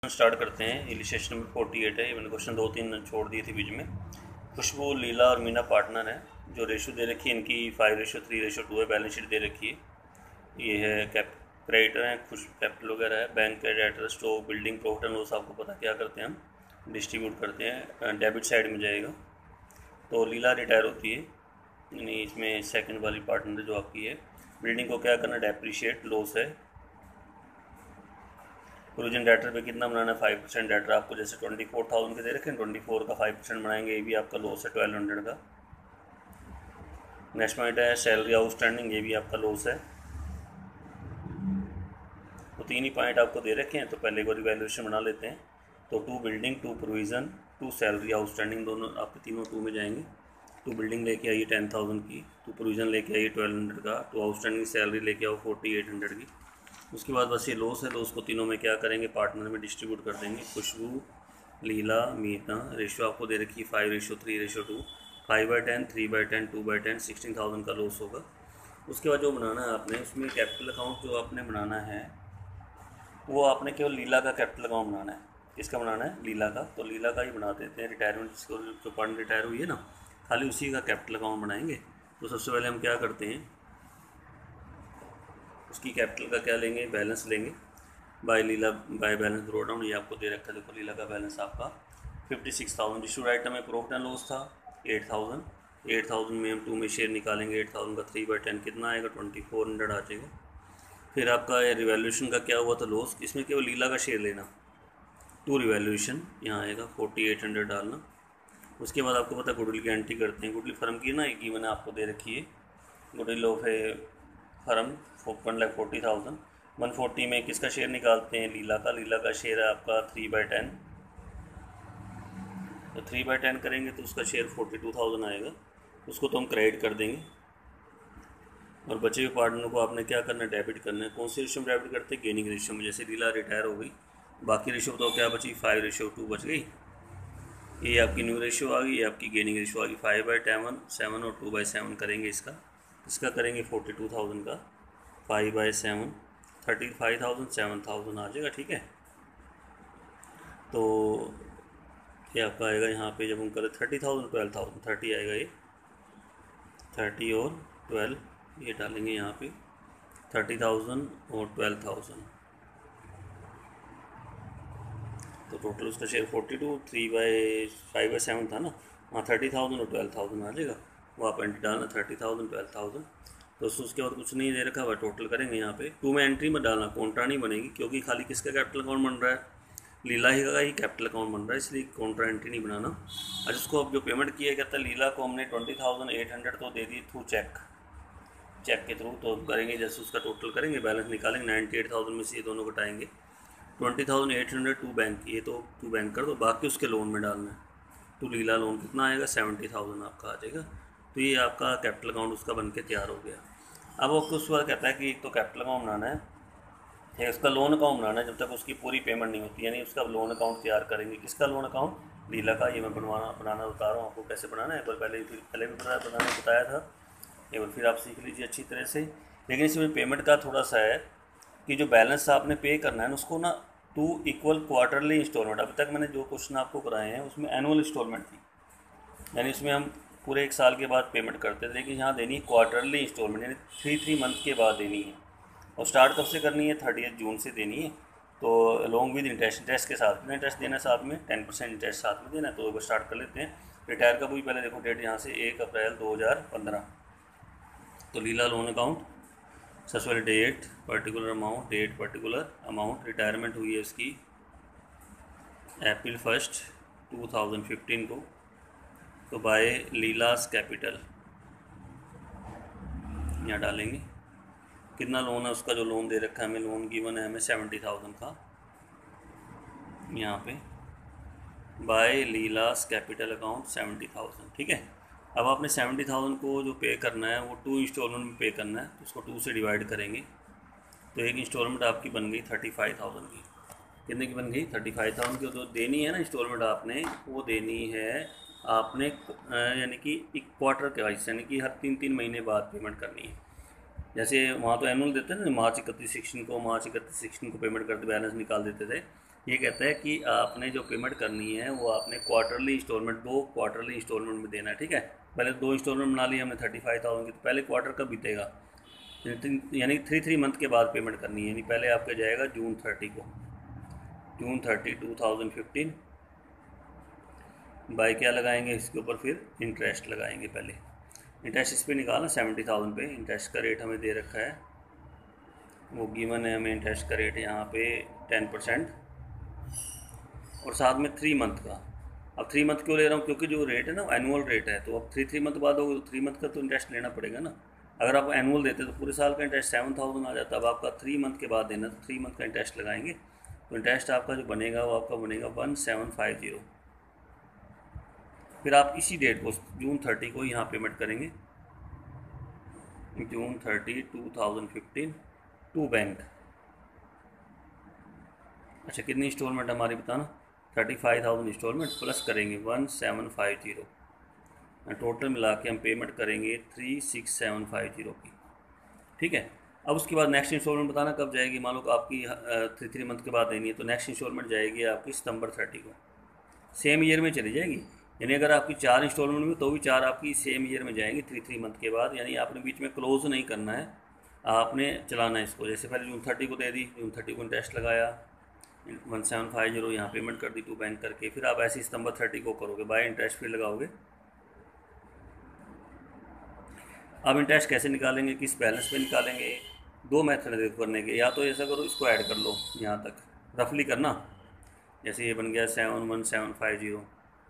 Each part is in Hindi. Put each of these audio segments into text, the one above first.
स्टार्ट करते हैं। इलिस्ट्रेशन नंबर 48 है। ये मैंने क्वेश्चन 2-3 छोड़ दिए थे बीच में। खुशबू, लीला और मीना पार्टनर हैं। जो रेशो दे रखी है इनकी 5:3:2 है। बैलेंस शीट दे रखी है। ये है क्रेडिटर है, खुश कैपिटल वगैरह है, bank creditor, stock, building, profit and loss. आपको पता क्या करते हैं, हम डिस्ट्रीब्यूट करते हैं, डेबिट साइड में जाएगा। तो लीला रिटायर होती है, यानी इसमें सेकंड वाली पार्टनर जो आपकी है। बिल्डिंग को क्या करना, डेप्रीशिएट, लॉस है। प्रोविजन डेटर पे कितना बनाना है, 5% डेटर। आपको जैसे 24,000 के दे रखे हैं, 24 का 5% बनाएंगे, ये भी आपका लॉस है 1200 का। नेक्स्ट पॉइंट है सैलरी आउटस्टैंडिंग, ये भी आपका लॉस है। तो तीन ही पॉइंट आपको दे रखे हैं, तो पहले को रिवैल्यूएशन बना लेते हैं। तो 2 बिल्डिंग, 2 प्रोविज़न, 2 सैलरी आउटस्टैंडिंग, दोनों आपके तीनों 2 में जाएंगे। 2 बिल्डिंग लेके आइए 10,000 की, 2 प्रोविज़न लेके आइए 1200 का, 2 आउटस्टैंडिंग सैलरी लेके आओ 4800 की। उसके बाद बस ये लॉस है, लॉस को तीनों में क्या करेंगे, पार्टनर में डिस्ट्रीब्यूट कर देंगे। खुशबू, लीला, मीना, रेशो आपको दे रखी है 5:3:2, 5/10, 3/10, 2/10, 16,000 का लॉस होगा। उसके बाद जो बनाना है आपने, उसमें कैपिटल अकाउंट जो आपने बनाना है वो आपने केवल लीला का कैपिटल अकाउंट बनाना है। किसका बनाना है, लीला का। तो लीला का ही बना देते हैं, रिटायरमेंट जिसको जो फंड रिटायर हुई है ना, खाली उसी का कैपिटल अकाउंट बनाएंगे। तो सबसे पहले हम क्या करते हैं, उसकी कैपिटल का क्या लेंगे, बैलेंस लेंगे। बाय लीला बाय बैलेंस ड्रॉ डाउन, ये आपको दे रखा है। देखो लीला का बैलेंस आपका 56,000। इशूड आइटम में प्रॉफिट एंड लॉस था 8,000। 8,000 में हम 2 में शेयर निकालेंगे। 8,000 का 3/10 कितना आएगा, 2400 आ जाएगा। फिर आपका रिवैल्यूएशन का क्या हुआ था, लॉस। इसमें केवल लीला का शेयर लेना, टू रिवैल्यूएशन यहाँ आएगा 4800 डालना। उसके बाद आपको पता है गुडविल की एंट्री करते हैं। गुडविल फर्म की ना एक मैंने आपको दे रखी है, गुडविल ऑफ ए फर्म 1,40,000। 140 में किसका शेयर निकालते हैं, लीला का। लीला का शेयर है आपका 3/10। तो 3/10 करेंगे तो उसका शेयर 42,000 आएगा। उसको तो हम क्रेडिट कर देंगे। और बचे हुए पार्टनर को आपने क्या करना है, डेबिट करना है। कौन से रेशियो में डेबिट करते हैं, गेनिंग रेशियो में। जैसे लीला रिटायर हो गई, बाकी रेशियो तो क्या बची, 5:2 बच गई। ये आपकी न्यू रेशियो आ गई, ये आपकी गेनिंग रेशियो आ गई। 5/7 और 2/7 करेंगे इसका करेंगे 42,000 का। 5/7 35,000, 7,000 आ जाएगा, ठीक है। तो ये आपका आएगा यहाँ पे, जब हम करें 30,000, 12,000, 30 आएगा ये। 30 और 12 ये डालेंगे यहाँ पे, 30,000 और 12,000। तो टोटल उसका शेयर 42, 5/7 था ना, वहाँ 30,000 और 12,000 आ जाएगा। वो आप एंट्री डालना 30,000, 12,000। तो उसके बाद कुछ नहीं दे रखा हुआ, टोटल करेंगे यहाँ पे। 2 में एंट्री में डालना, कॉन्ट्रा नहीं बनेगी, क्योंकि खाली किसका कैपिटल अकाउंट बन रहा है, लीला ही का ही कैपिटल अकाउंट बन रहा है, इसलिए कॉन्ट्रा एंट्री नहीं बनाना। आज उसको अब जो पेमेंट किया गया था लीला को, हमने 20,800 तो दे दी थ्रू चेक के थ्रू। तो करेंगे जैसे उसका टोटल करेंगे, बैलेंस निकालेंगे, 98,000 में से ये दोनों घटाएंगे। 20,800 टू बैंक, ये तो टू बैंक कर दो, बाकी उसके लोन में डालना है। तो लीला लोन कितना आएगा, 70,000 आपका आ जाएगा। तो ये आपका कैपिटल अकाउंट उसका बन के तैयार हो गया। अब आपको उसके बाद कहता है कि एक तो कैपिटल अकाउंट बनाना है, एक उसका लोन अकाउंट बनाना है, जब तक उसकी पूरी पेमेंट नहीं होती, यानी उसका लोन अकाउंट तैयार करेंगे। किसका लोन अकाउंट, लीला का। ये मैं बनाना बता रहा हूँ आपको कैसे बनाना है। एक बार पहले भी बताया था, एक बार फिर आप सीख लीजिए अच्छी तरह से। लेकिन इसमें पेमेंट का थोड़ा सा है कि जो बैलेंस आपने पे करना है ना, उसको ना 2 इक्वल क्वार्टरली इंस्टॉलमेंट। अभी तक मैंने जो क्वेश्चन आपको कराए हैं उसमें एनुअल इंस्टॉलमेंट थी, यानी उसमें हम पूरे 1 साल के बाद पेमेंट करते थे। लेकिन यहाँ देनी है क्वार्टरली इंस्टॉलमेंट, यानी 3 मंथ के बाद देनी है। और स्टार्ट कब से करनी है, 30 जून से देनी है। तो अलॉन्ग विद इंटरेस्ट के साथ, कितना इंटरेस्ट देना है साथ में, 10% इंटरेस्ट साथ में देना है। तो स्टार्ट कर लेते हैं। रिटायर का भी पहले देखो डेट, यहाँ से 1 अप्रैल 2015। तो लीला लोन अकाउंट, सबसे पहले date particular amount, date particular amount. Retirement हुई है उसकी अप्रैल 1, 2015 को। तो बाय लीलास कैपिटल यहाँ डालेंगे। कितना लोन है उसका, जो लोन दे रखा है हमें, लोन गिवन है हमें 70,000 का, यहाँ पे बाय लीलास कैपिटल अकाउंट 70,000, ठीक है। अब आपने 70,000 को जो पे करना है वो 2 इंस्टॉलमेंट में पे करना है, तो उसको 2 से डिवाइड करेंगे। तो एक इंस्टॉलमेंट आपकी बन गई 35,000 की। कितने की बन गई, 35,000 की। तो देनी है ना इंस्टॉलमेंट आपने, वो देनी है आपने यानी कि एक क्वार्टर के वाइज, यानी कि हर 3-3 महीने बाद पेमेंट करनी है। जैसे वहाँ तो एनुअल देते हैं ना, मार्च 31 को पेमेंट करते, बैलेंस निकाल देते थे। ये कहता है कि आपने जो पेमेंट करनी है वो आपने क्वार्टरली इंस्टॉलमेंट, 2 क्वार्टरली इंस्टॉलमेंट में देना है, ठीक है। पहले 2 इंस्टॉलमेंट बना ली हमने 35,000 की, तो पहले क्वार्टर कब बीतेगा, यानी 3 मंथ के बाद पेमेंट करनी है। यानी पहले आपका जाएगा जून 30 को, जून 30 2015 बाय क्या लगाएंगे इसके ऊपर, फिर इंटरेस्ट लगाएंगे। पहले इंटरेस्ट इस पर निकालना 70,000 पे, इंटरेस्ट का रेट हमें दे रखा है, वो गिवन है हमें इंटरेस्ट का रेट यहाँ पे 10% और साथ में 3 मंथ का। अब 3 मंथ क्यों ले रहा हूँ, क्योंकि जो रेट है ना एनुअल रेट है, तो अब 3 मंथ बाद होगा, तो 3 मंथ का तो इंटरेस्ट लेना पड़ेगा ना। अगर आप एनुअल देते तो पूरे साल का इंटरेस्ट 7,000 आ जाता। अब आपका 3 मंथ के बाद देना, तो 3 मंथ का इंटरेस्ट लगाएंगे, तो इंटरेस्ट आपका जो बनेगा वो आपका बनेगा 1750। फिर आप इसी डेट को जून 30 को यहाँ पेमेंट करेंगे, जून 30 2015 टू बैंक। अच्छा कितनी इंस्टॉलमेंट हमारी बताना, 35,000 इंस्टॉलमेंट प्लस करेंगे 1750, टोटल मिला के हम पेमेंट करेंगे 36,750 की, ठीक है। अब उसके बाद नेक्स्ट इंस्टॉलमेंट बताना कब जाएगी। मान लो आपकी 3 मंथ के बाद देनी है, तो नेक्स्ट इंस्टॉलमेंट जाएगी आपकी सितंबर 30 को, सेम ईयर में चली जाएगी। यानी अगर आपकी 4 इंस्टॉलमेंट में, तो भी 4 आपकी सेम ईयर में जाएंगी 3 मंथ के बाद। यानी आपने बीच में क्लोज नहीं करना है, आपने चलाना है इसको। जैसे पहले जून 30 को दे दी, जून 30 को इंटरेस्ट लगाया 1750 यहाँ पेमेंट कर दी टू बैंक करके, फिर आप ऐसे सितंबर 30 को करोगे बाय इंटरेस्ट फिर लगाओगे। अब इंटरेस्ट कैसे निकालेंगे, किस बैलेंस पे निकालेंगे, 2 मेथड है करने के। या तो ऐसा करो, इसको ऐड कर लो यहाँ तक रफली करना, जैसे ये बन गया 71750,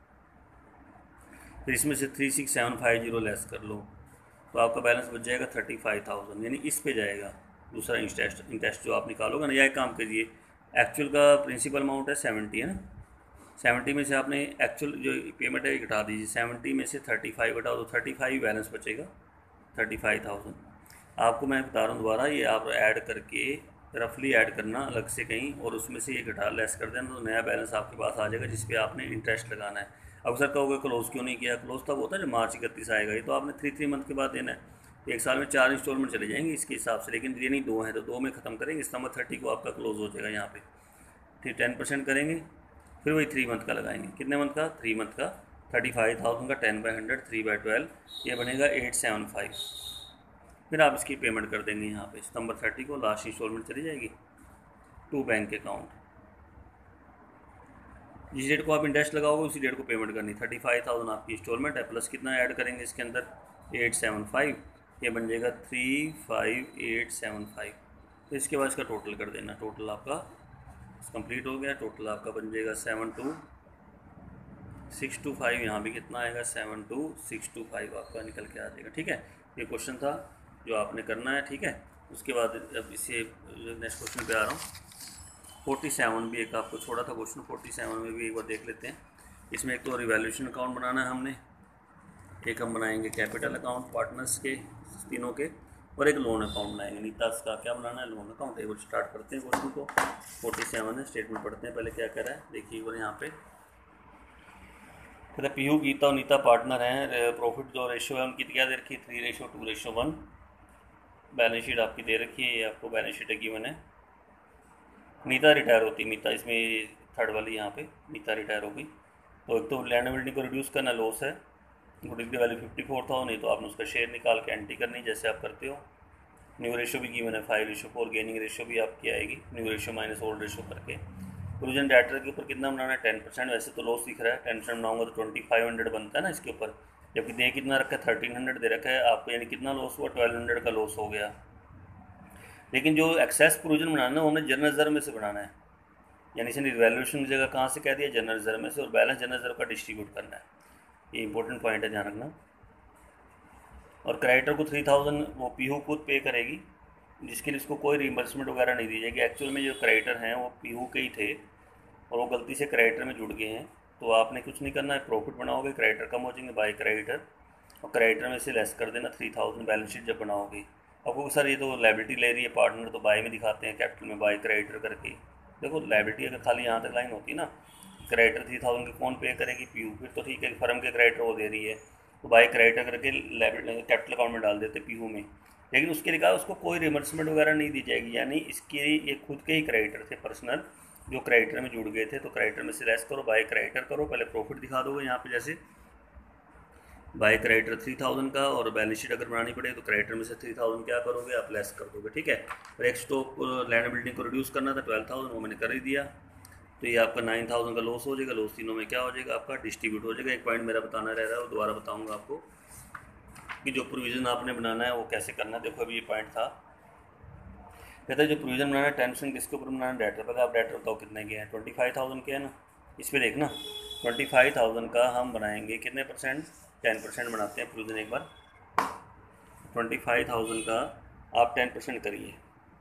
फिर इसमें से 36750 लेस कर लो, तो आपका बैलेंस बच जाएगा 35,000। यानी इस पे जाएगा दूसरा इंटरेस्ट जो आप निकालोगे ना। या एक काम कीजिए, एक्चुअल का प्रिंसिपल अमाउंट है 70 है ना, 70 में से आपने एक्चुअल जो पेमेंट है घटा दीजिए, 70 में से 35 घटा दो, 35 बैलेंस बचेगा 35,000। आपको मैं बता रहा हूँ दोबारा, ये आप ऐड करके रफली ऐड करना अलग से कहीं, और उसमें से ये घटा लेस कर देना, तो नया बैलेंस आपके पास आ जाएगा जिस पे आपने इंटरेस्ट लगाना है। अब सर कहोगे क्लोज क्यों नहीं किया, क्लोज तब होता है जब मार्च 31 आएगा, ये तो आपने 3 मंथ के बाद देना है। एक साल में 4 इंस्टॉलमेंट चले जाएंगे इसके हिसाब से, लेकिन ये नहीं 2 हैं, तो 2 में ख़त्म करेंगे, सितंबर 30 को आपका क्लोज हो जाएगा यहाँ पे। फिर 10% करेंगे, फिर वही 3 मंथ का लगाएंगे। कितने मंथ का, 3 मंथ का, 35,000 का 10/100 3/12, ये बनेगा 875। फिर आप इसकी पेमेंट कर देंगे यहाँ पे सितंबर 30 को, लास्ट इंस्टॉलमेंट चली जाएगी टू बैंक अकाउंट। जिस डेट को आप इंटरेस्ट लगाओगे उसी डेट को पेमेंट करनी। 35,000 आपकी इंस्टॉलमेंट है, प्लस कितना ऐड करेंगे इसके अंदर 875, ये बन जाएगा 35875। तो इसके बाद इसका टोटल कर देना, टोटल आपका कंप्लीट हो गया। टोटल आपका बन जाएगा 72625, यहाँ भी कितना आएगा 72625 आपका निकल के आ जाएगा, ठीक है। ये क्वेश्चन था जो आपने करना है, ठीक है। उसके बाद अब इसे नेक्स्ट क्वेश्चन पे आ रहा हूँ। 47 भी एक आपको छोड़ा था क्वेश्चन, 47 में भी एक बार देख लेते हैं। इसमें एक तो रिवैल्यूएशन अकाउंट बनाना है हमने, एक हम बनाएंगे कैपिटल अकाउंट पार्टनर्स के तीनों के, और एक लोन अकाउंट बनाएंगे। नीतास का क्या बनाना है, लोन अकाउंट। एक बार स्टार्ट करते हैं क्वेश्चन को। 47 है, स्टेटमेंट पढ़ते हैं पहले क्या कह रहा है, देखिए एक बार यहाँ पे कहते हैं पीयू गीता और नीता पार्टनर हैं। प्रॉफिट जो रेशियो है उनकी क्या दे रखी है, 3:2:1। बैलेंस शीट आपकी दे रखी है, ये आपको बैलेंस शीट गिवन है। नीता रिटायर होती, नीता इसमें थर्ड वाली यहाँ पे नीता रिटायर हो गई। तो एक तो लैंड बिल्डिंग को रिड्यूस करना, लॉस है, गुड की वैल्यू 54 था, नहीं तो आपने उसका शेयर निकाल के एंट्री करनी जैसे आप करते हो। न्यू रेशियो भी गिवन है 5:4, गेनिंग रेशियो भी आपकी आएगी, new ratio minus old ratio करके। प्रोविजन डेटर के ऊपर कितना बनाना है, 10%। वैसे तो लॉस दिख रहा है, 10% बनाऊंगा तो 2500 बनता है ना इसके ऊपर, जबकि दे कितना रखा है 1300 दे रखा है आपको, यानी कितना लॉस हुआ 1200 का लॉस हो गया। लेकिन जो एक्सेस प्रोविजन बनाना है वो हमें जनरल रिजर्व में से बनाना है, यानी इसे रिवैल्यूएशन की जगह कहाँ से कह दिया, जनरल रिजर्व में से, और बैलेंस जनरल रिजर्व का डिस्ट्रीब्यूट करना है। ये इंपॉर्टेंट पॉइंट है, ध्यान रखना। और क्रेडिटर को 3000 वो पीहू खुद पे करेगी, जिसके लिए इसको कोई रिइंबर्समेंट वगैरह नहीं दी जाएगी। एक्चुअल में जो क्रेडिटर हैं वो पीहू के ही थे और वो गलती से क्रेडिटर में जुड़ गए हैं, तो आपने कुछ नहीं करना है, प्रॉफिट बनाओगे, क्रेडिटर कम हो जाएंगे बाय क्रेडिटर, और क्रेडिटर में से लेस कर देना 3000 बैलेंस शीट जब बनाओगे। आपको सर ये तो लायबिलिटी ले रही है पार्टनर, तो बाय में दिखाते हैं कैपिटल में बाय क्रेडिटर करके। देखो लायबिलिटी अगर खाली यहाँ तक लाइन होती ना, क्रेडिटर 3000 की कौन पे करेगी, पीयू, फिर तो ठीक है, फर्म के क्रेडिटर वो दे रही है, तो बाय क्रेडिटर करके कैपिटल अकाउंट में डाल देते पीयू में। लेकिन उसके लिए कहा उसको कोई रिमर्समेंट वगैरह नहीं दी जाएगी, यानी इसके ये खुद के ही क्रेडिटर थे पर्सनल, जो क्रेडिटर में जुड़ गए थे, तो क्रेडिटर में से लेस करो, बाय क्रेडिटर करो, पहले प्रॉफिट दिखा दोगे यहाँ पे, जैसे बाय क्रेडिटर 3000 का, और बैलेंस शीट अगर बनानी पड़े तो क्रेडिटर में से 3000 क्या करोगे आप, लेस कर दोगे, ठीक है। और एक स्टॉक लैंड बिल्डिंग को रिड्यूस करना था 12000, वो मैंने कर ही दिया, तो ये आपका 9000 का लॉस हो जाएगा। लॉस तीनों में क्या हो जाएगा आपका, डिस्ट्रीब्यूट हो जाएगा। एक पॉइंट मेरा बताना रह रहा है, वो दोबारा बताऊँगा आपको कि जो प्रोविज़न आपने बनाना है वो कैसे करना है। देखो अभी ये पॉइंट था, कहता है जो प्रोविज़न बनाना है 10% किसके ऊपर बनाना है, डेटर। पहले आप डेटर बताओ कितने के हैं, 25000 के है ना। इस पर देखना 25000 का हम बनाएंगे कितने परसेंट, 10% बनाते हैं प्रोविज़न एक बार। 25000 का आप 10% करिए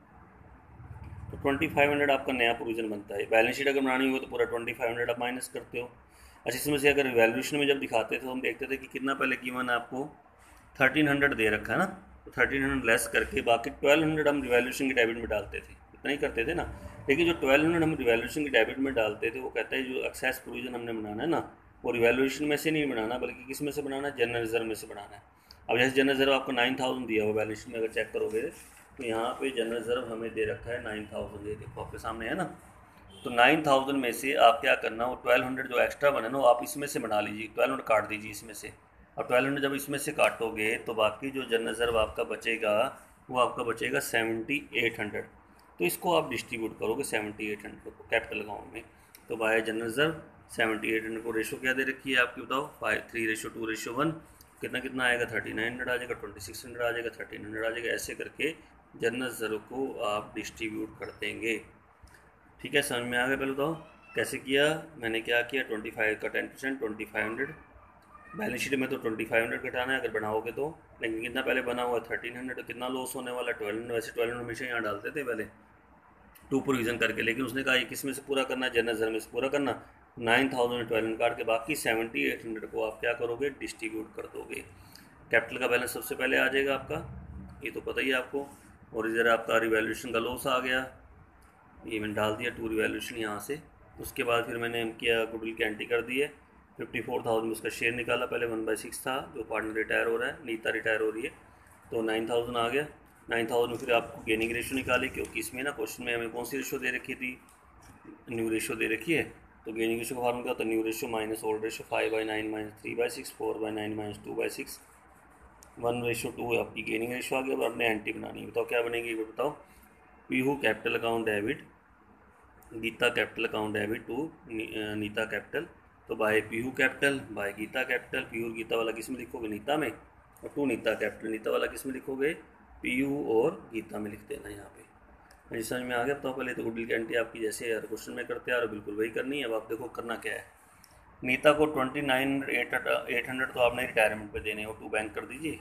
तो 2500 आपका नया प्रोविज़न बनता है। बैलेंस शीट अगर बनानी हो तो पूरा 2500 आप माइनस करते हो। अच्छा, इसमें से अगर वैल्यूएशन में जब दिखाते थे तो हम देखते थे कि कितना पहले गिवन आपको 1300 दे रखा है ना, तो 1300 लेस करके बाकी 1200 हम रिवैल्यूएशन के डेबिट में डालते थे, इतना ही करते थे ना। लेकिन जो 1200 हम रिवैल्यूएशन के डेबिट में डालते थे, वो कहता है जो एक्सेस प्रोविज़न हमने बनाना है ना, वो रिवैल्यूएशन में से नहीं बनाना, बल्कि किस में से बनाना है, जनरल रिजर्व में से बनाना है। अब जैसे जनरल रिजर्व आपको 9000 दिया हुआ बैलेंस शीट में, अगर चेक करोगे तो यहाँ पे जनरल रिजर्व हमें दे रखा है 9000, ये देखो आपके सामने है ना। तो 9000 में से आप क्या करना, वो 1200 जो एक्स्ट्रा बने ना, वो आप इसमें से बना लीजिए, 1200 काट दीजिए इसमें से। और 1200 जब इसमें से काटोगे तो बाकी जो जनरल रिजर्व आपका बचेगा, वो आपका बचेगा 7800। तो इसको आप डिस्ट्रीब्यूट करोगे 7800 को कैपिटल अकाउंट में। तो बाय जनरल रिजर्व 7800 को रेशो क्या दे रखी है आपकी, बताओ, 3:2:1। कितना कितना आएगा, 3900 आ जाएगा, 2600 आ जाएगा, 1300 आ जाएगा। ऐसे करके जनरल रिजर्व को आप डिस्ट्रीब्यूट कर देंगे, ठीक है। समझ में आ गया। पहले बताओ कैसे किया, मैंने क्या किया, 25 का 10% 2500। बैलेंस शीट में तो 2500 घटाना है अगर बनाओगे तो, लेकिन कितना पहले बना हुआ है 1300, तो कितना लॉस होने वाला है 1200। वैसे 1200 हमेशा यहाँ डालते थे पहले टू प्रोविज़न करके, लेकिन उसने कहा ये किस में से पूरा करना है, जनरल रिजर्व में से पूरा करना। 9000 1200 काट के बाकी 7800 को आप क्या करोगे, डिस्ट्रीब्यूट कर दोगे। कैपिटल का बैलेंस सबसे पहले आ जाएगा आपका, ये तो पता ही है आपको। और इधर आपका रिवैल्यूएशन का लॉस आ गया, ये मैंने डाल दिया टू रिवैल्यूएशन यहाँ से। उसके बाद फिर मैंने किया, गुडविल की एंट्री कर दी है, 54,000 में उसका शेयर निकाला। पहले 1/6 था, जो पार्टनर रिटायर हो रहा है, नीता रिटायर हो रही है, तो 9000 आ गया। 9000 में फिर आपको गेनिंग रेशो निकाली, क्योंकि इसमें ना क्वेश्चन में हमें कौन सी रेशो दे रखी थी, न्यू रेशो दे रखी है। तो गेनिंग रेशो का फार्मूला था new ratio minus old ratio, 5/9 minus 3/6, 4/9 minus 2/6, 1:2 आपकी गेनिंग रेशो आ गया। अब आपने एंट्री बनानी है, बताओ क्या बनेगी, वो बताओ। Pihu capital account debit Gita capital account debit to Nita capital. तो by Pihu capital by Gita capital, Pihu और गीता वाला किस में लिखोगे, नीता में, और टू नीता कैपिटल, नीता वाला किस में लिखोगे, पीयू और गीता में लिख देना यहाँ पे। मुझे समझ में आ गया। तो पहले तो गुडविल की एंट्री आपकी जैसे हर क्वेश्चन में करते हैं और बिल्कुल वही करनी है। अब आप देखो करना क्या है। नीता को 29,800 तो आपने रिटायरमेंट पे देने हो, टू बैंक कर दीजिए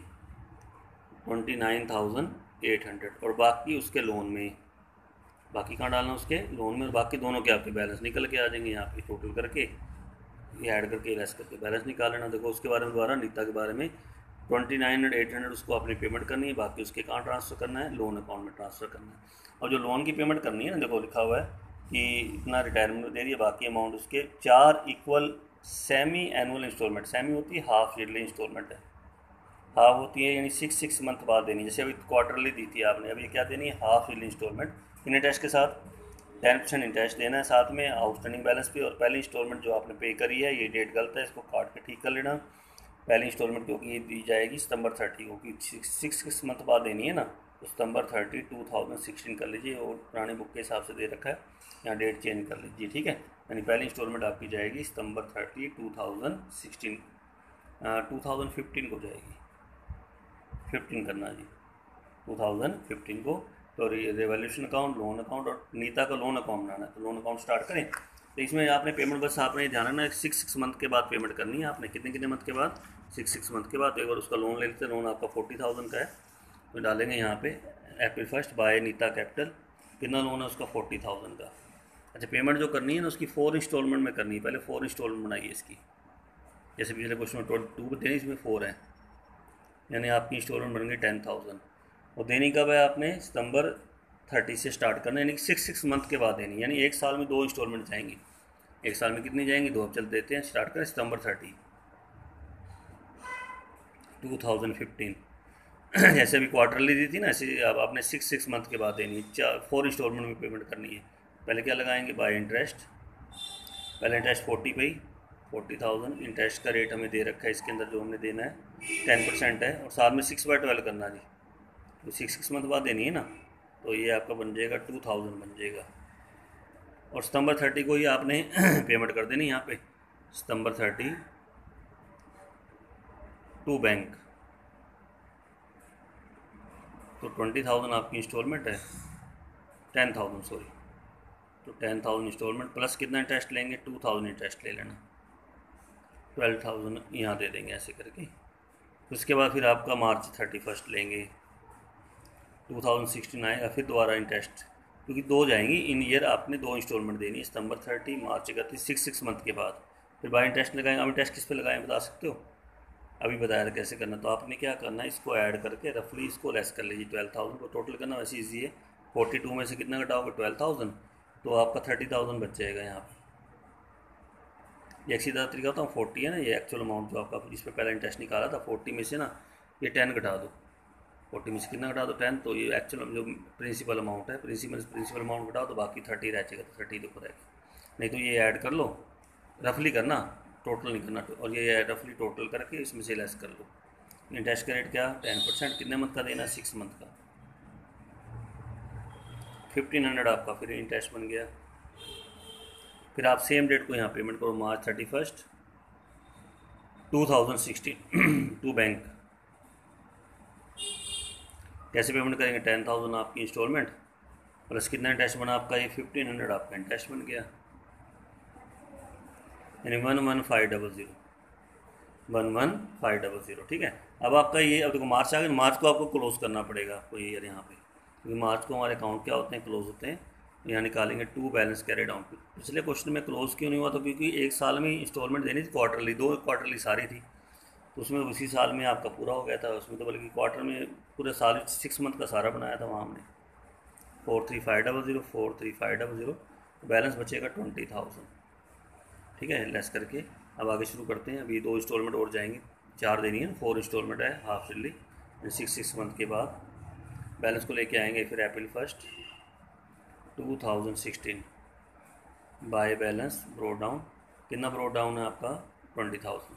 29,800, और बाकी उसके लोन में, बाकी कहाँ डालना उसके लोन में, और बाकी दोनों के आपके बैलेंस निकल के आ जाएंगे यहाँ पे, टोटल करके ये ऐड करके लेस करके बैलेंस निकाल लेना। देखो उसके बारे में दोबारा, नीता के बारे में 29,800 उसको अपनी पेमेंट करनी है, बाकी उसके कहाँ ट्रांसफ़र करना है, लोन अकाउंट में ट्रांसफ़र करना है। और जो लोन की पेमेंट करनी है ना, देखो लिखा हुआ है कि इतना रिटायरमेंट में दे दिया, बाकी अमाउंट उसके 4 equal semi annual installment, semi होती है हाफ ईयरली इंस्टॉलमेंट है, हाफ होती है यानी 6 मंथ बाद देनी। जैसे अभी क्वार्टरली दी थी आपने, अभी क्या देनी है, हाफ ईयरली इंस्टॉलमेंट, इन इंटरेस्ट के साथ 10% इंटरेस्ट देना है साथ में आउटस्टैंडिंग बैलेंस पे। और पहली इंस्टॉलमेंट जो आपने पे करी है, ये डेट गलत है, इसको काट के ठीक कर लेना। पहली इंस्टॉलमेंट क्योंकि ये दी जाएगी सितंबर 30 को, क्योंकि 6 मंथ बाद देनी है ना, तो सितंबर 30 2016 कर लीजिए, और पुरानी बुक के हिसाब से दे रखा है, यहाँ डेट चेंज कर लीजिए, ठीक है। यानी पहली इंस्टॉलमेंट आपकी जाएगी सितंबर 30 2016, 2015 को जाएगी, 15 करना जी, 2015 को। तो रिवॉल्यूशन अकाउंट, लोन अकाउंट, और नीता का लोन अकाउंट बनाना है, तो लोन अकाउंट स्टार्ट करें। तो इसमें आपने पेमेंट बस आपने ध्यान रखना है 6 मंथ के बाद पेमेंट करनी है आपने, कितने मंथ के बाद, 6 मंथ के बाद। तो एक बार उसका लोन ले लेते हैं, लोन आपका 40,000 का है, तो डालेंगे यहाँ पे April 1 बाय नीता कैपिटल, कितना लोन है उसका 40,000 का। अच्छा, पेमेंट जो करनी है ना उसकी 4 इंस्टॉलमेंट में करनी है, पहले 4 इंस्टॉलमेंट बनाइए इसकी, जैसे पिछले क्वेश्चन में 2 देनी, इसमें 4 है, यानी आपकी इंस्टॉलमेंट बन गई 10,000। और देनी कब है आपने, सितंबर 30 से स्टार्ट करना है, यानी कि 6 मंथ के बाद देनी, यानी एक साल में 2 इंस्टॉलमेंट जाएंगी। एक साल में कितनी जाएंगी, 2। अब चल देते हैं, स्टार्ट करें सितंबर 30 2015। जैसे अभी क्वार्टरली दी थी ना, ऐसे अब आपने 6 मंथ के बाद देनी है, 4 इंस्टॉलमेंट में पेमेंट करनी है। पहले क्या लगाएंगे, बाय इंटरेस्ट। पहले इंटरेस्ट 40 पे ही 40,000, इंटरेस्ट का रेट हमें दे रखा है इसके अंदर, जो हमने देना है 10% है, और साथ में 6/12 करना जी, तो 6 मंथ बाद देनी है ना, तो ये आपका बन जाएगा 2000 बन जाएगा। और सितंबर 30 को ही आपने पेमेंट कर देनी यहाँ पे, सितंबर 30 टू बैंक, तो 20,000 आपकी इंस्टॉलमेंट है, 10,000 सॉरी, तो 10,000 इंस्टॉलमेंट प्लस कितना इंटरेस्ट लेंगे, 2,000 इंटरेस्ट ले लेना, 12,000 यहाँ दे देंगे ऐसे करके। उसके बाद फिर आपका मार्च 31 लेंगे, 2016 आएगा, फिर दोबारा इंटरेस्ट, क्योंकि दो जाएंगी इन ईयर, आपने 2 इंस्टॉलमेंट देनी है, सितंबर 30 मार्च 31, 6 मंथ के बाद फिर बाय इंटरेस्ट लगाएंगे। अब इंटरेस्ट किस पे लगाएं बता सकते हो, अभी बताया था कैसे करना। तो आपने क्या करना है, इसको ऐड करके रफली इसको लेस कर लीजिए, 12,000 को टोटल करना वैसे ईजी है। 42 में से कितना घटाओगे, 12,000, तो आपका 30,000 बच जाएगा यहाँ पे। ये एक सीधा तरीका होता है, 40 है ना ये एक्चुअल अमाउंट जो आपका जिस पे पहले इंटरेस्ट निकाला था, 40 में से ना ये 10 घटा दो, 40 में से कितना घटा दो, 10, तो ये एक्चुअल जो प्रिंसिपल अमाउंट है, प्रिंसिपल अमाउंट घटाओ तो बाकी 30 रह जाएगा, तो 30 देखो रहेगा। नहीं तो ये ऐड कर लो, रफली करना, टोटल नहीं करना, और ये रफली टोटल करके इसमें से लेस कर लो। इंटरेस्ट का रेट क्या, 10%, कितने मंथ का देना, 6 मंथ का, 1500 आपका फिर इंटरेस्ट बन गया। फिर आप सेम डेट को यहाँ पेमेंट करो, मार्च 31 2016 टू बैंक। कैसे पेमेंट करेंगे, 10,000 आपकी इंस्टॉलमेंट प्लस कितना इंटरेस्ट बना आपका, ये 1500 आपका इंटरेस्ट बन गया, यानी 11,500, 11,500, ठीक है। अब आपका ये, अब देखो मार्च आ गया, मार्च को आपको क्लोज करना पड़ेगा आपको ये ईयर यहाँ पे, क्योंकि मार्च को हमारे अकाउंट क्या होते हैं, क्लोज होते हैं। यहाँ निकालेंगे टू बैलेंस कैरी डाउन। पिछले क्वेश्चन में क्लोज क्यों नहीं हुआ, तो क्योंकि एक साल में इंस्टॉलमेंट देनी थी क्वार्टरली, 2 क्वार्टरली सारी थी, तो उसमें उसी साल में आपका पूरा हो गया था, उसमें तो बल्कि क्वार्टर में पूरे साल 6 मंथ का सारा बनाया था वहाँ हमने। 43,500, 43,500, बैलेंस बचेगा 20,000, ठीक है, लेस करके। अब आगे शुरू करते हैं, अभी 2 इंस्टॉलमेंट और जाएंगे, 4 देनी है, 4 इंस्टॉलमेंट है हाफ ईयरली, 6 मंथ के बाद बैलेंस को लेके आएंगे। फिर April 1 2016 by balance brought down, कितना ब्रोड डाउन है आपका, 20,000।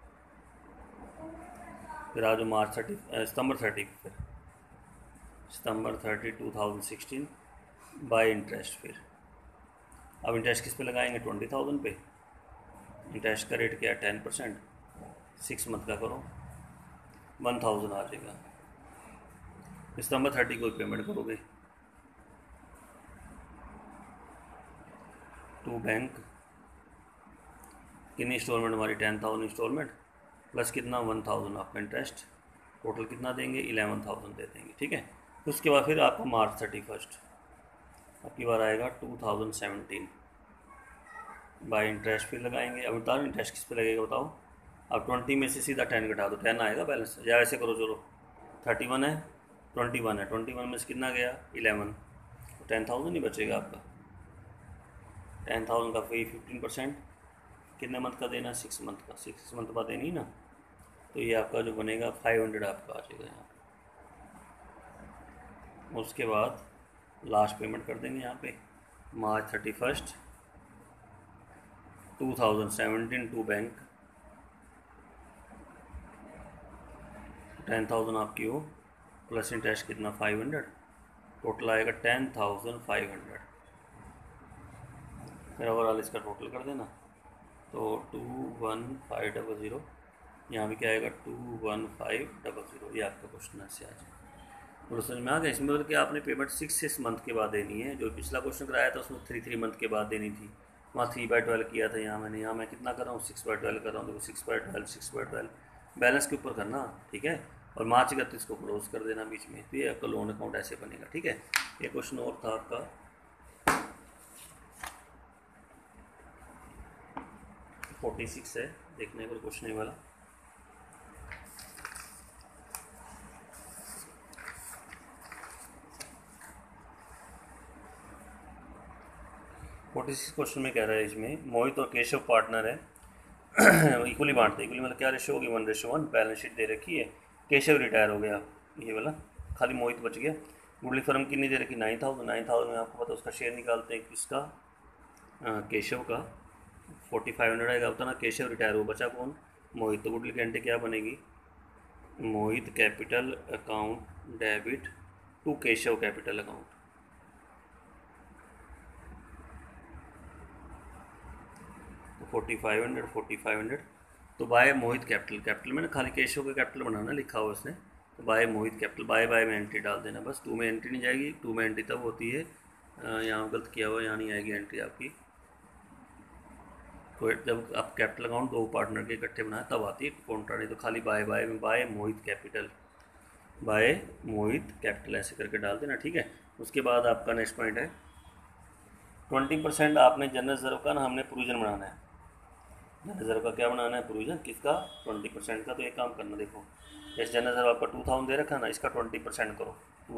फिर आज मार्च 30 सितंबर 30, फिर सितंबर 30 2016 बाय इंटरेस्ट। फिर अब इंटरेस्ट किस पे लगाएंगे, 20,000 पे। इंटरेस्ट का रेट क्या है, 10%, 6 मंथ का करो, 1,000 आ जाएगा। सितंबर 30 को पेमेंट करोगे टू बैंक, कितनी इंस्टॉलमेंट हमारी, 10,000 इंस्टॉलमेंट प्लस कितना, 1,000 आपका इंटरेस्ट, टोटल कितना देंगे, 11,000 दे देंगे, ठीक है। उसके बाद फिर आपका मार्च 31 आपकी बार आएगा 2017 बाय इंटरेस्ट फिर लगाएंगे। अब बताओ इंटरेस्ट किस पे लगेगा बताओ। अब 20 में से सीधा 10 घटा दो, 10 आएगा बैलेंस, या ऐसे करो चलो, 31 है, 21 है, 21 में से कितना गया, 11, तो 10,000 ही बचेगा आपका। 10,000 का फिर 15%, कितने मंथ का देना, 6 मंथ का, 6 मंथ बाद देनी ना, तो ये आपका जो बनेगा 500 आपका आ जाएगा यहाँ पे। उसके बाद लास्ट पेमेंट कर देंगे यहाँ पे, मार्च 31 2017 टू बैंक, 10,000 आपकी हो, प्लस इंटरेस्ट कितना, 500, टोटल आएगा 10,500। फिर ओवरऑल इसका टोटल कर देना, तो 21,500, यहाँ भी क्या आएगा 21,500, ये आपका क्वेश्चन ऐसे आ जाएगा। तो समझ में आ गया। इसमें मतलब कि आपने पेमेंट 6 मंथ के बाद देनी है, जो पिछला क्वेश्चन कराया था उसमें 3 मंथ के बाद देनी थी, वहाँ 3/12 किया था, यहाँ मैं कितना कर रहा हूँ, 6/12 कर रहा हूँ, देखो 6/12 बैलेंस के ऊपर करना, ठीक है। और मार्च 31 को क्लोज कर देना बीच में, तो ये आपका लोन अकाउंट ऐसे बनेगा, ठीक है। ये क्वेश्चन और था आपका 46 है, देखने पर क्वेश्चन ये वाला। क्वेश्चन में कह रहा है, इसमें मोहित और केशव पार्टनर है, इक्वली बांटते, इक्वली मतलब क्या रेशो होगी, 1:1, बैलेंस शीट दे रखी है, केशव रिटायर हो गया, ये वाला, खाली मोहित बच गया। गुडली फर्म कितनी दे रखी 9000, 9000 में आपको पता उसका शेयर निकालते हैं किसका, केशव का 4500 आएगा। होता ना केशव रिटायर हो, बचा कौन, मोहित। तो गुडली की एंट्री क्या बनेगी, Mohit capital account debit to Keshav capital account. तो 4500 तो बाय मोहित कैपिटल, कैपिटल में ना खाली केशव का कैपिटल बनाना लिखा हुआ उसने, तो बाय मोहित कैपिटल, बाय में एंट्री डाल देना बस। 2 में एंट्री नहीं जाएगी, 2 में एंट्री तब होती है, यहाँ गलत किया हुआ, यहाँ नहीं आएगी एंट्री आपकी। तो जब आप कैपिटल अकाउंट 2 पार्टनर के इकट्ठे बनाए तब आती है कॉन्ट्रा, नहीं तो खाली बाय में by Mohit capital, by Mohit capital ऐसे करके डाल देना, ठीक है। उसके बाद आपका नेक्स्ट पॉइंट है 20% आपने जनरल रिजर्व का ना हमने प्रोविजन बनाना है। जनरल रिजर्व का क्या बनाना है, प्रोविजन किसका, 20% का। तो एक काम करना, देखो जैसे जनरल रिजर्व आपका 2000 दे रखा ना, इसका 20% करो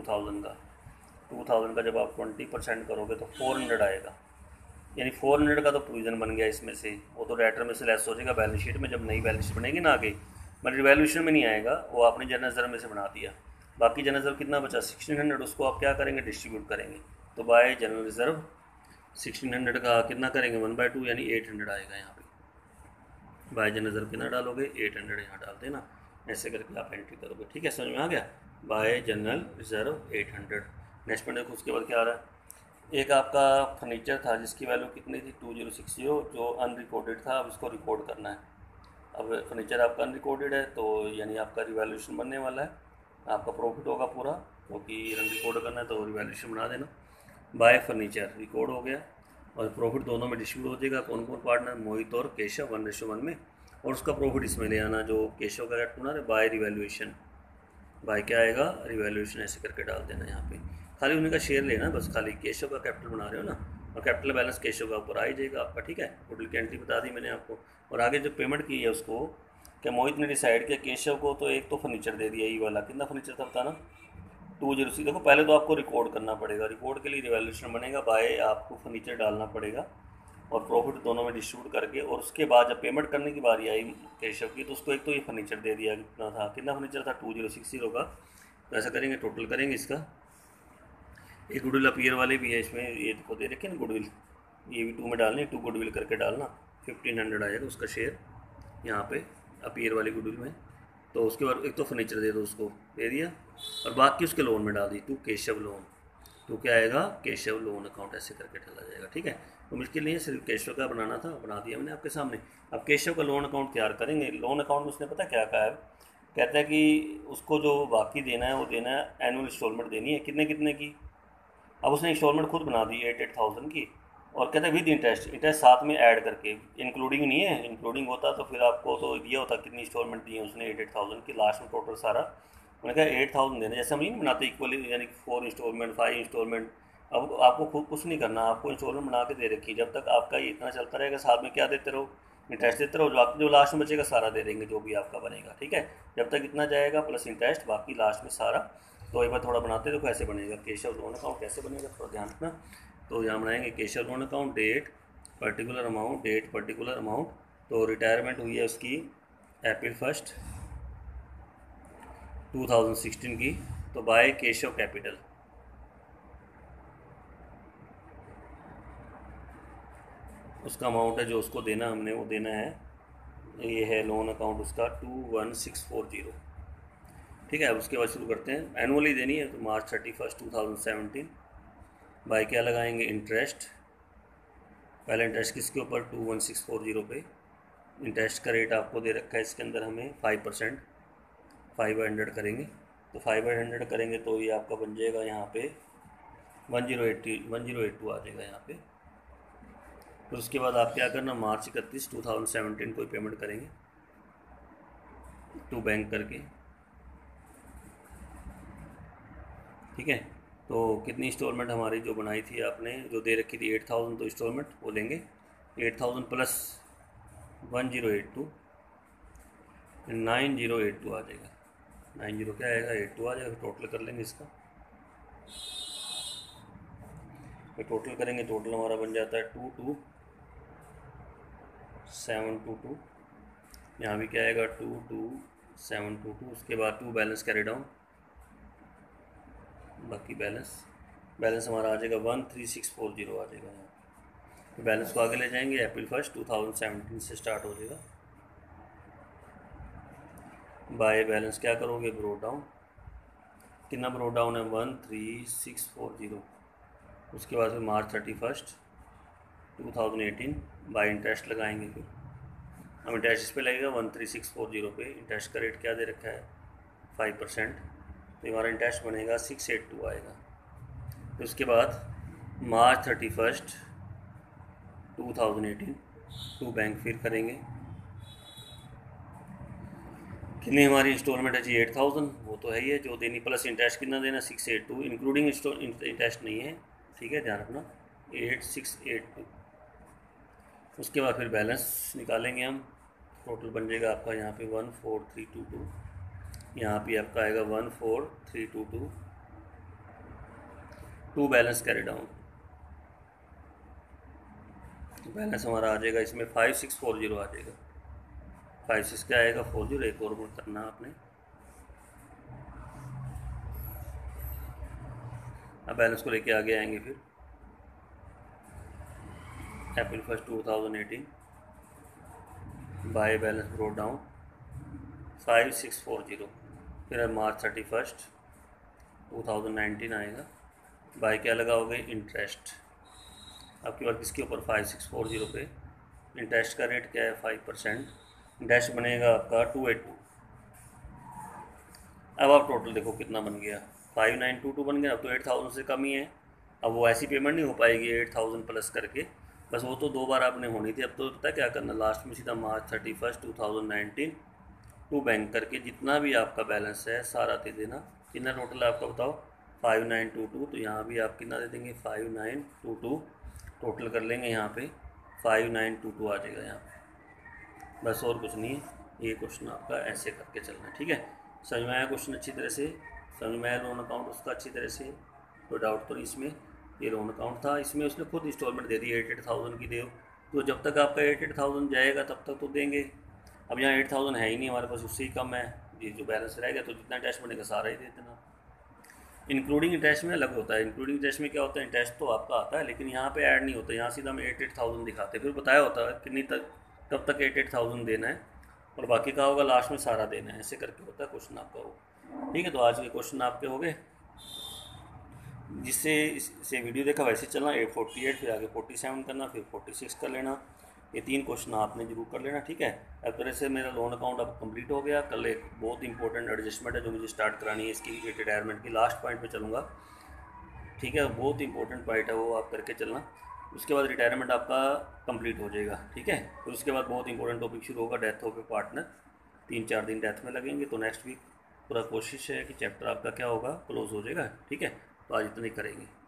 2000 का जब आप 20% करोगे तो 400 आएगा, यानी 400 का तो प्रोविजन बन गया इसमें से। वो तो डेटर में से लेस हो जाएगा बैलेंस शीट में, जब नई बैलेंस शीट बनेगी ना आगे, मतलब रिवैल्यूएशन में नहीं आएगा, वो आपने जनरल रिजर्व में से बना दिया। बाकी जनरल रिजर्व कितना बचा 1600, उसको आप क्या करेंगे, डिस्ट्रीब्यूट करेंगे। तो बाय जनरल रिजर्व 1600 का कितना करेंगे 1/2 यानी 800 आएगा यहाँ पे। बाय जनरल रिजर्व कितना डालोगे 800 यहाँ डाल देना, ऐसे करके आप एंट्री करोगे, ठीक है, समझ में आ गया। Bye general reserve 800। नेक्स्ट में देखो उसके बाद क्या आ रहा है, एक आपका फर्नीचर था जिसकी वैल्यू कितनी थी 2060, जो अनरिकॉर्डेड था, अब इसको रिकॉर्ड करना है। अब फर्नीचर आपका अनरिकॉर्डेड है तो यानी आपका रिवैल्यूएशन बनने वाला है, आपका प्रॉफिट होगा पूरा, क्योंकि अनरिकॉर्ड करना है तो रिवैल्यूएशन बना देना। बाय फर्नीचर रिकॉर्ड हो गया और प्रॉफिट दोनों में डिस्ट्रीब्यूट हो जाएगा। कौन कौन पार्टनर, मोहित और केशव 1:1 में, और उसका प्रॉफिट इसमें ले आना जो केशव का कैपिटल है बाय रिवैल्यूएशन, बाय क्या आएगा रिवैल्यूएशन, ऐसे करके डाल देना यहाँ पे। खाली उन्हीं का शेयर लेना बस, खाली केशव का कैपिटल बना रहे हो ना, और कैपिटल बैलेंस केशव का ऊपर आ ही जाएगा आपका, ठीक है। गुडविल की एंट्री बता दी मैंने आपको। और आगे जो पेमेंट की है उसको क्या मोहित ने डिसाइड किया, केशव को तो एक तो फर्नीचर दे दिया, ये वाला कितना फर्नीचर था बताना 206। देखो पहले तो आपको रिकॉर्ड करना पड़ेगा, रिकॉर्ड के लिए रिवैल्यूएशन बनेगा, बाय आपको फर्नीचर डालना पड़ेगा और प्रॉफिट दोनों में डिस्ट्रीब्यूट करके, और उसके बाद जब पेमेंट करने की बारी आई केशव की तो उसको एक तो ये फर्नीचर दे दिया, कितना था, कितना फर्नीचर था 2060 का। तो ऐसा करेंगे टोटल करेंगे इसका, ये गुडविल अपीयर वाले भी है इसमें, ये देखो दे रखे ना गुडविल, ये भी 2 में डालनी, 2 गुडविल करके डालना, 1500 आएगा उसका शेयर यहाँ पे अपीयर वाली गुडविल में। तो उसके बाद एक तो फर्नीचर दे दो, उसको दे दिया, और बाकी उसके लोन में डाल दी, टू केशव लोन, तो क्या आएगा केशव लोन अकाउंट, ऐसे करके डाला जाएगा, ठीक है। तो मुश्किल नहीं है, सिर्फ केशव का बनाना था, बना दिया मैंने आपके सामने। अब केशव का लोन अकाउंट तैयार करेंगे। लोन अकाउंट में उसने पता क्या कहा है, कहता है कि उसको जो बाकी देना है वो देना है, एनुअल इंस्टॉलमेंट देनी है, कितने कितने की। अब उसने इंस्टॉलमेंट खुद बना दी 8,000 की, और कहता है विद इंटरेस्ट, इंटरेस्ट साथ में ऐड करके, इंक्लूडिंग नहीं है, इंक्लूडिंग होता तो फिर आपको तो दिया होता कितनी इंस्टॉलमेंट दी है उसने 8,000 की, लास्ट में टोटल सारा मैंने कहा 8,000 देना, जैसे हम नहीं बनाते इक्वली, यानी 4 इंस्टॉलमेंट 5 इंस्टॉलमेंट। अब आपको खुद कुछ नहीं करना, आपको इंस्टॉलमेंट बना के दे रखी, जब तक आपका ये इतना चलता रहेगा साथ में क्या देते रहो, इंटरेस्ट देते रहो, जो लास्ट में बचेगा सारा दे देंगे जो भी आपका बनेगा, ठीक है। जब तक इतना जाएगा प्लस इंटरेस्ट, बाकी लास्ट में सारा। तो एक बार थोड़ा बनाते देखो कैसे बनेगा केशव लोन अकाउंट, कैसे बनेगा थोड़ा ध्यान रखना। तो यहाँ बनाएंगे Keshav loan account, date particular amount, date particular amount. तो रिटायरमेंट हुई है उसकी अप्रैल 1 2016 की, तो बाय केशव कैपिटल, उसका अमाउंट है जो उसको देना हमने वो देना है, ये है लोन अकाउंट उसका 21640, ठीक है। अब उसके बाद शुरू करते हैं, एनुअली देनी है तो मार्च 31 2017, बाय क्या लगाएंगे इंटरेस्ट, पहले इंटरेस्ट किसके ऊपर 21640 पे, इंटरेस्ट का रेट आपको दे रखा है इसके अंदर हमें 5%, 500 करेंगे, तो 500 करेंगे तो ये आपका बन जाएगा यहाँ पे 1082 आ जाएगा यहाँ पे। फिर उसके बाद आप क्या करना, मार्च 31 2017 को पेमेंट करेंगे टू बैंक करके, ठीक है। तो कितनी इंस्टॉलमेंट हमारी जो बनाई थी आपने, जो दे रखी थी 8,000, तो इंस्टॉलमेंट वो लेंगे 8,000 प्लस 1082, 9082 आ जाएगा, 90 क्या आएगा 82 आ जाएगा, टोटल कर लेंगे इसका, फिर टोटल करेंगे, टोटल हमारा बन जाता है 22722, यहाँ भी क्या आएगा 22722। उसके बाद 2 बैलेंस कैरी डाउन बाकी बैलेंस हमारा आ जाएगा 13640 आ जाएगा यहाँ। तो बैलेंस को आगे ले जाएंगे। अप्रैल 1 2017 से स्टार्ट हो जाएगा। बाय बैलेंस क्या करोगे, ब्रो डाउन। कितना ब्रो डाउन है, 13640। उसके बाद फिर मार्च 31 2018 बाय इंटरेस्ट लगाएंगे। फिर हम इंटरेस्ट इस पे लगेगा 13640 पे। इंटरेस्ट का रेट क्या दे रखा है, 5%। तो हमारा इंटरेस्ट बनेगा 682 आएगा। तो उसके बाद मार्च 31 2018 टू बैंक फिर करेंगे। कितनी हमारी इंस्टॉलमेंट है जी, 8000। वो तो है ही है जो देनी, प्लस इंटरेस्ट कितना देना, 682, इंक्लूडिंग इंटरेस्ट नहीं है, ठीक है, ध्यान रखना, 8682। उसके बाद फिर बैलेंस निकालेंगे हम। टोटल बन जाएगा आपका यहाँ पे 14322, यहाँ पे आपका आएगा 14322। To balance carry down, balance हमारा आ जाएगा इसमें 5640 आ जाएगा। 56 क्या आएगा, 40, एक और करना आपने। अब बैलेंस को लेके आगे आएंगे। फिर April 1 2018 by balance brought down 5640। फिर मार्च 31 2019 आएगा। बाय क्या लगाओगे, इंटरेस्ट। आपकी बार किसके ऊपर, 5640 पे। इंटरेस्ट का रेट क्या है, 5%। इंटरेस्ट बनेगा आपका 282। अब आप टोटल देखो कितना बन गया, 5922 बन गया। अब तो 8000 से कम ही है। अब वो ऐसी पेमेंट नहीं हो पाएगी 8000 प्लस करके, बस वो तो 2 बार आपने होनी थी। अब तो पता है क्या करना, लास्ट में सीधा मार्च 31 2019 टू बैंक करके जितना भी आपका बैलेंस है सारा दे देना। कितना टोटल है आपका बताओ, 5922। तो यहाँ भी आप कितना दे देंगे, 5922। टोटल कर लेंगे यहाँ पे 5922 आ जाएगा यहाँ पे, बस और कुछ नहीं है। ये क्वेश्चन आपका ऐसे करके चलना है, ठीक है। समझ में आया क्वेश्चन अच्छी तरह से, समझ में आया लोन अकाउंट उसका अच्छी तरह से, कोई डाउट तो नहीं इसमें। ये लोन अकाउंट था, इसमें उसने खुद इंस्टॉलमेंट दे दी 88,000 की दे। तो जब तक आपका 88,000 जाएगा तब तक तो देंगे। अब यहाँ 8000 है ही नहीं हमारे पास, उससे ही कम है ये जो बैलेंस रहेगा। तो जितना इंटरेस्ट बनेगा सारा ही दे देना। इंक्लूडिंग इंटरेस्ट में अलग होता है। इंक्लूडिंग इंटरेस्ट में क्या होता है, इंटरेस्ट तो आपका आता है लेकिन यहाँ पे ऐड नहीं होता। यहाँ सीधा हम 88,000 दिखाते हैं, फिर बताया होता है कितनी तक कब तक 88,000 देना है और बाकी का होगा लास्ट में सारा देना है। ऐसे करके होता है क्वेश्चन आपका वो, ठीक है। तो आज के क्वेश्चन आपके हो गए। जिससे इससे वीडियो देखा वैसे चलना, 48 फिर आगे 47 करना, फिर 46 कर लेना। ये 3 क्वेश्चन आपने जरूर कर लेना, ठीक है। अब तरह से मेरा लोन अकाउंट अब कंप्लीट हो गया। कल एक बहुत इंपॉर्टेंट एडजस्टमेंट है जो मुझे स्टार्ट करानी है, इसकी रिटायरमेंट की लास्ट पॉइंट पे चलूँगा, ठीक है। बहुत इंपॉर्टेंट पॉइंट है वो, आप करके चलना। उसके बाद रिटायरमेंट आपका कंप्लीट हो जाएगा, ठीक है। फिर उसके बाद बहुत इंपॉर्टेंट टॉपिक शुरू होगा, डेथ ऑफ ए पार्टनर। 3-4 दिन डेथ में लगेंगे। तो नेक्स्ट वीक पूरा कोशिश है कि चैप्टर आपका क्या होगा, क्लोज हो जाएगा, ठीक है। तो आज इतना ही करेंगे।